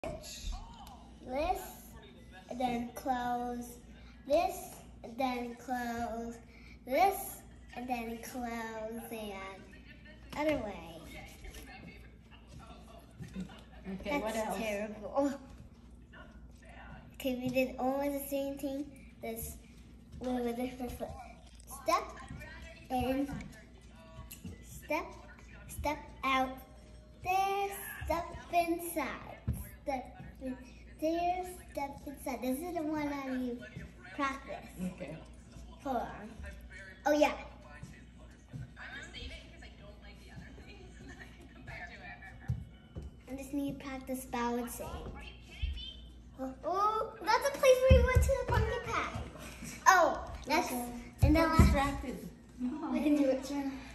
this, and then close this, and then close this, and then close the other way. Okay, what else? That's terrible. Okay, we did almost the same thing. This with a different foot. Step in, step out. There, step inside. Step in, there, step inside. This is the one that you practice. Okay. Hold on. Oh yeah. I just need to practice balancing. Oh, that's the place where we went to the pumpkin patch. Oh, that's Okay. and then Distracted. we can do it too.